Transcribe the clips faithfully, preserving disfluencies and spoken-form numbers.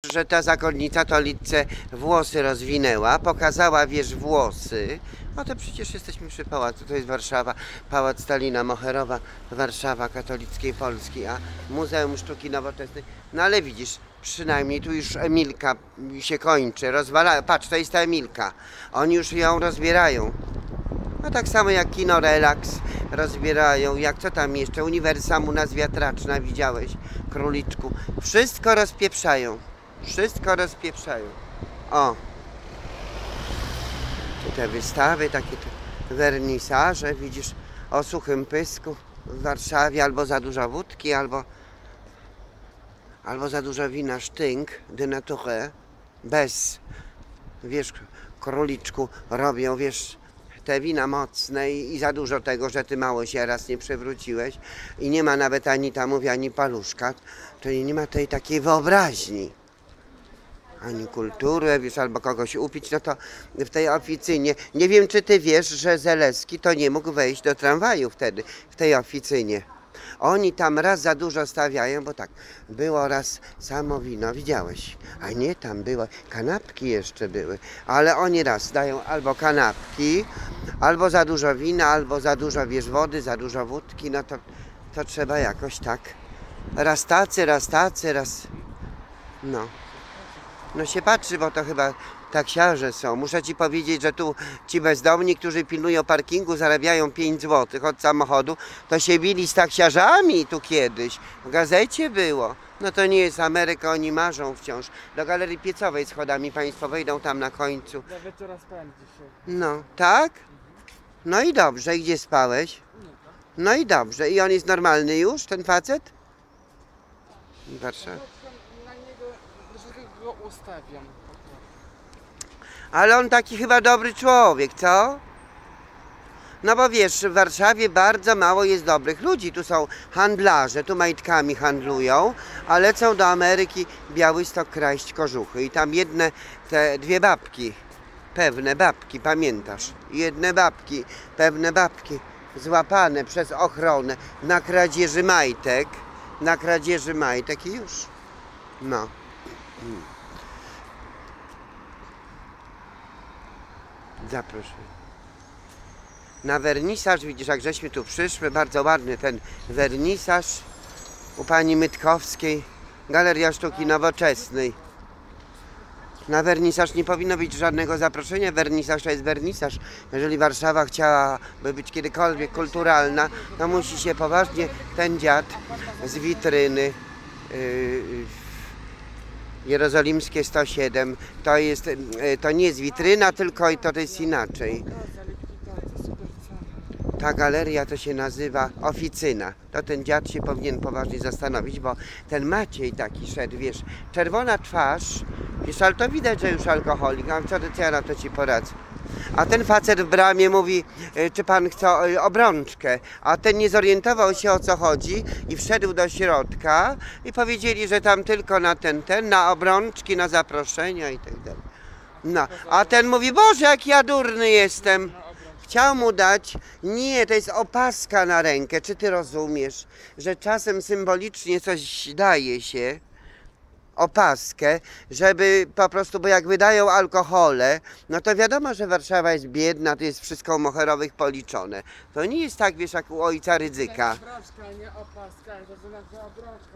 że ta zakonnica to Litce włosy rozwinęła, pokazała, wiesz, włosy. No to przecież jesteśmy przy pałacu, to jest Warszawa, Pałac Stalina Moherowa, Warszawa katolickiej Polski, a Muzeum Sztuki Nowoczesnej. No ale widzisz, przynajmniej tu już Emilka się kończy, rozwala. Patrz, to jest ta Emilka, oni już ją rozbierają. No tak samo jak kino Relax rozbierają, jak co tam jeszcze, Uniwersam u nas wiatraczna, widziałeś, króliczku. Wszystko rozpieprzają, wszystko rozpieprzają. O, tu te wystawy, takie te wernisaże, widzisz, o suchym pysku w Warszawie, albo za dużo wódki, albo, albo za dużo wina Sztynk de Nature, bez, wiesz, króliczku, robią, wiesz, te wina mocne i, i za dużo tego, że ty mało się raz nie przewróciłeś i nie ma nawet ani tamów, ani paluszka, czyli nie ma tej takiej wyobraźni, ani kultury, wiesz, albo kogoś upić, no to w tej oficynie, nie wiem czy ty wiesz, że Zaleski to nie mógł wejść do tramwaju wtedy, w tej oficynie. Oni tam raz za dużo stawiają, bo tak, było raz samo wino, widziałeś, a nie, tam było, kanapki jeszcze były, ale oni raz dają albo kanapki, albo za dużo wina, albo za dużo, wiesz, wody, za dużo wódki, no to, to trzeba jakoś tak, raz tacy, raz tacy, raz, no. No się patrzy, bo to chyba taksiarze są. Muszę ci powiedzieć, że tu ci bezdomni, którzy pilnują parkingu, zarabiają pięć złotych od samochodu, to się bili z taksiarzami tu kiedyś. W gazecie było. No to nie jest Ameryka, oni marzą wciąż. Do Galerii Piecowej schodami państwo wejdą tam na końcu. Do wieczora spałem dzisiaj. No, tak? No i dobrze. I gdzie spałeś? No i dobrze. I on jest normalny już, ten facet? Warszawa. Na niego, że go ustawiam. Ale on taki chyba dobry człowiek, co? No bo wiesz, w Warszawie bardzo mało jest dobrych ludzi. Tu są handlarze, tu majtkami handlują, a lecą do Ameryki Białystok kraść kożuchy. I tam jedne, te dwie babki, pewne babki, pamiętasz? Jedne babki, pewne babki złapane przez ochronę na kradzieży majtek, na kradzieży majtek i już. No. Hmm. Zaproszę. Na wernisaż, widzisz, jak żeśmy tu przyszły, bardzo ładny ten wernisaż u pani Mytkowskiej, Galeria Sztuki Nowoczesnej. Na wernisaż nie powinno być żadnego zaproszenia, wernisaż to jest wernisaż. Jeżeli Warszawa chciałaby być kiedykolwiek kulturalna, to musi się poważnie ten dziad z witryny yy, Jerozolimskie sto siedem, to jest, to nie jest witryna, tylko to jest inaczej. Ta galeria to się nazywa oficyna. To ten dziad się powinien poważnie zastanowić, bo ten Maciej taki szedł, wiesz, czerwona twarz, wiesz, ale to widać, że już alkoholik, a co, co ja na to ci poradzę. A ten facet w bramie mówi, czy pan chce obrączkę, a ten nie zorientował się, o co chodzi i wszedł do środka i powiedzieli, że tam tylko na ten, ten, na obrączki, na zaproszenia i tak dalej. No, a ten mówi, Boże, jak ja durny jestem. Chciał mu dać, nie, to jest opaska na rękę, czy ty rozumiesz, że czasem symbolicznie coś daje się, opaskę, żeby po prostu, bo jak wydają alkohole, no to wiadomo, że Warszawa jest biedna, to jest wszystko u Moherowych policzone. To nie jest tak, wiesz, jak u ojca Rydzyka. Obrączka, nie opaska, to znaczy obrączka.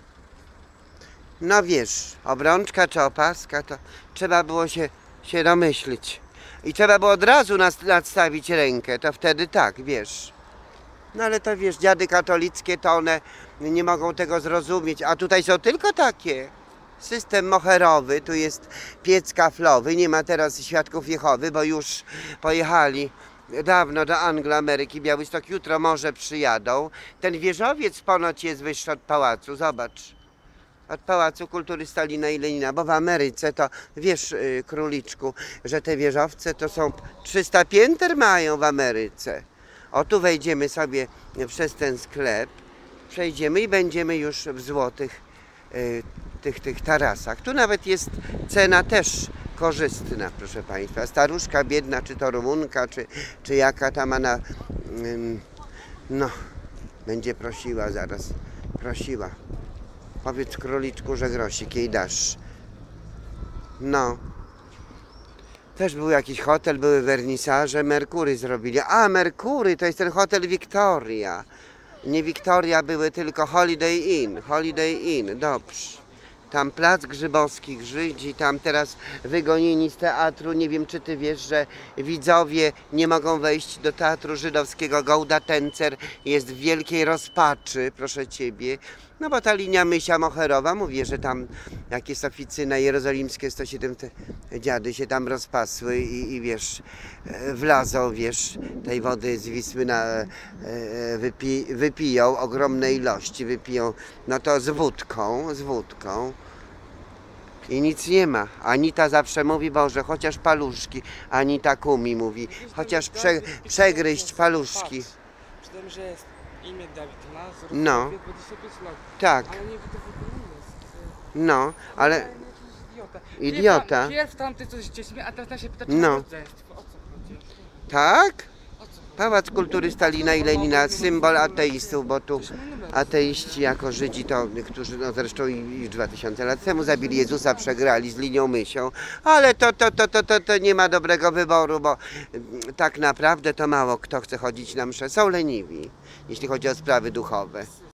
No wiesz, obrączka czy opaska, to trzeba było się, się domyślić. I trzeba było od razu nas, nadstawić rękę, to wtedy tak, wiesz. No ale to wiesz, dziady katolickie to one nie mogą tego zrozumieć, a tutaj są tylko takie. System moherowy, tu jest piec kaflowy, nie ma teraz świadków Jehowy, bo już pojechali dawno do Anglii, Ameryki, Białystok, jutro może przyjadą. Ten wieżowiec ponoć jest wyższy od pałacu, zobacz. Od Pałacu Kultury Stalina i Lenina, bo w Ameryce to, wiesz, króliczku, że te wieżowce to są trzysta pięter mają w Ameryce. O, tu wejdziemy sobie przez ten sklep, przejdziemy i będziemy już w złotych y, tych, tych tarasach. Tu nawet jest cena też korzystna, proszę Państwa. Staruszka biedna, czy to Rumunka, czy, czy jaka tam ona, y, no, będzie prosiła zaraz, prosiła. Powiedz króliczku, że grosik jej dasz. No. Też był jakiś hotel, były wernisaże, Merkury zrobili. A, Merkury to jest ten hotel Victoria. Nie Victoria, były tylko Holiday Inn. Holiday Inn, dobrze. Tam plac Grzybowskich, Żydzi, tam teraz wygonili z teatru. Nie wiem, czy ty wiesz, że widzowie nie mogą wejść do teatru żydowskiego. Gouda Tencer jest w wielkiej rozpaczy, proszę ciebie. No bo ta linia Mysia Moherowa, mówię, że tam jakieś oficyna jerozolimskie sto siedem te dziady się tam rozpasły i, i wiesz, e, wlazą, wiesz, tej wody z Wisły na, e, wypi, wypiją ogromne ilości, wypiją, no to z wódką, z wódką. I nic nie ma. Anita zawsze mówi, Boże, chociaż paluszki. Anita Kumi mówi, chociaż prze, przegryźć paluszki. Przy tym, że jest imię Dawid Mazur, No. dwadzieścia pięć lat. Tak, Ale nie, to w ogóle nie jest. no, ale Ale jakiś idiota. Idiota. Pierw tamty coś z dziećmi, a teraz się pyta, czy No. ma rodzeństwo. O co chodzi? tak? O co chodzi? Pałac Kultury Stalina i Lenina, symbol ateistów, bo tu ateiści jako Żydzi, to, którzy no zresztą już dwa tysiące lat temu zabili Jezusa, przegrali z linią Mysią, ale to, to, to, to, to, to nie ma dobrego wyboru, bo mm, tak naprawdę to mało kto chce chodzić na msze. Są leniwi, jeśli chodzi o sprawy duchowe.